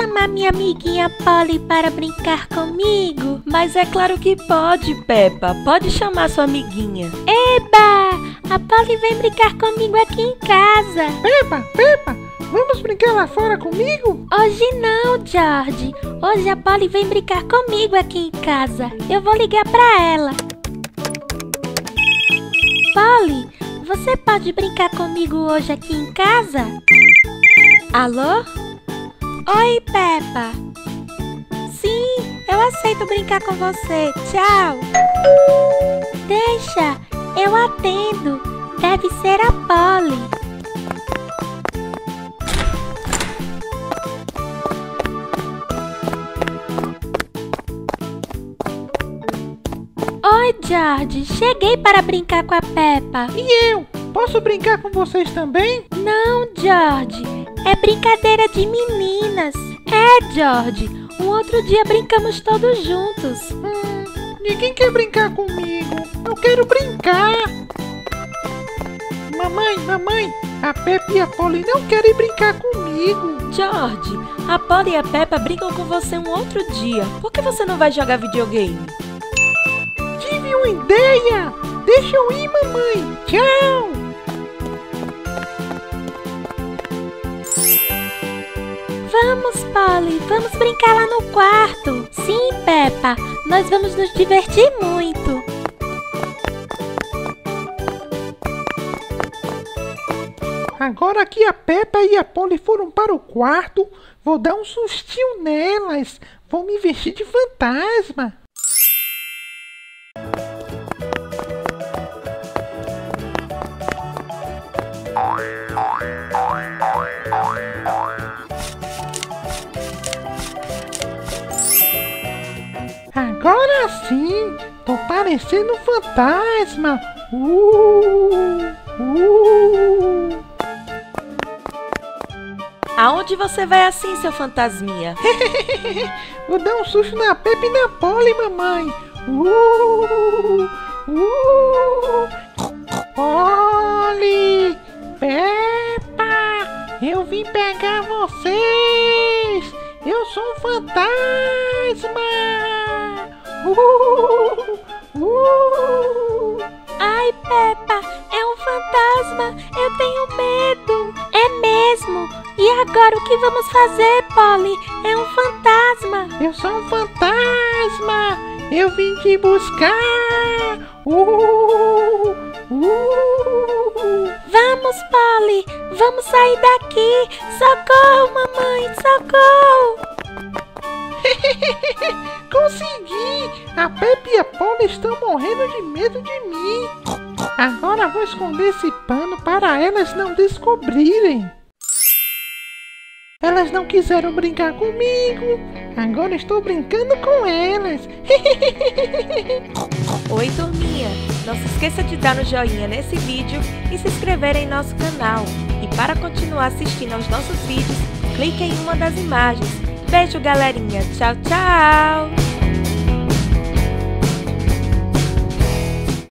chamar minha amiguinha Polly para brincar comigo? Mas é claro que pode, Peppa. Pode chamar sua amiguinha. Eba! A Polly vem brincar comigo aqui em casa. Peppa, vamos brincar lá fora comigo? Hoje não, George. Hoje a Polly vem brincar comigo aqui em casa. Eu vou ligar pra ela. Polly, você pode brincar comigo hoje aqui em casa? Alô? Oi, Peppa. Sim, eu aceito brincar com você. Tchau. Deixa, eu atendo. Deve ser a Polly. Oi, George. Cheguei para brincar com a Peppa. E eu? Posso brincar com vocês também? Não, George. É brincadeira de meninas. É, George. Um outro dia brincamos todos juntos. Ninguém quer brincar comigo. Eu quero brincar. Mamãe, a Peppa e a Polly não querem brincar comigo. George, a Polly e a Peppa brincam com você um outro dia. Por que você não vai jogar videogame? Tive uma ideia. Deixa eu ir, mamãe. Tchau. Vamos, Polly, vamos brincar lá no quarto. Sim, Peppa, nós vamos nos divertir muito. Agora que a Peppa e a Polly foram para o quarto, vou dar um sustinho nelas. Vou me vestir de fantasma. Agora sim, tô parecendo um fantasma. Aonde você vai assim, seu fantasminha? Vou dar um susto na Peppa e na Polly, mamãe. Polly, Peppa, eu vim pegar vocês. Eu sou um fantasma. Ai, Peppa, é um fantasma. Eu tenho medo. É mesmo. E agora o que vamos fazer, Polly? É um fantasma. Eu sou um fantasma. Eu vim te buscar. Vamos, Polly. Vamos sair daqui. Socorro, mamãe. Socorro. Consegui! A Peppa e a Polly estão morrendo de medo de mim. Agora vou esconder esse pano para elas não descobrirem. Elas não quiseram brincar comigo. Agora estou brincando com elas. Oi, turminha! Não se esqueça de dar um joinha nesse vídeo e se inscrever em nosso canal. E para continuar assistindo aos nossos vídeos, clique em uma das imagens. Beijo, galerinha. Tchau, tchau!